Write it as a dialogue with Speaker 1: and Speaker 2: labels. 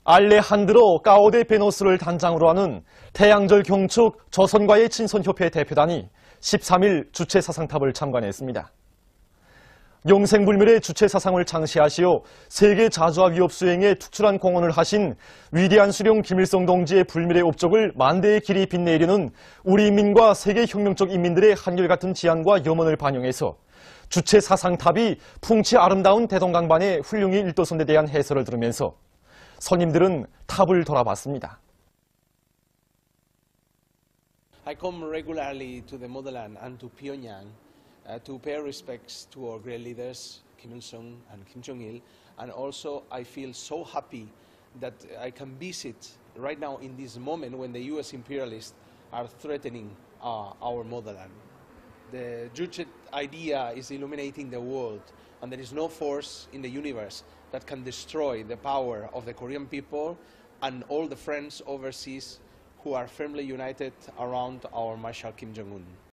Speaker 1: 알레한드로 까오데 베노스를 단장으로 하는 태양절 경축 조선과의 친선협회 대표단이 13일 주체사상탑을 참관했습니다. 영생불멸의 주체사상을 창시하시어 세계 자주화 위협 수행에 특출한 공헌을 하신 위대한 수령 김일성 동지의 불멸의 업적을 만대의 길이 빛내려는 우리 인민과 세계 혁명적 인민들의 한결같은 지향과 염원을 반영해서 주체사상탑이 풍치 아름다운 대동강반의 훌륭히 일도선에 대한 해설을 들으면서 선임들은 탑을 돌아봤습니다.
Speaker 2: I come regularly to the motherland and to Pyongyang to pay respects to our great leaders, Kim Il-sung and Kim Jong-il, and also I feel so happy that I can visit right now in this moment when the US imperialists are threatening our motherland. The Juche idea is illuminating the world, and there is no force in the universe that can destroy the power of the Korean people and all the friends overseas who are firmly united around our Marshal Kim Jong-un.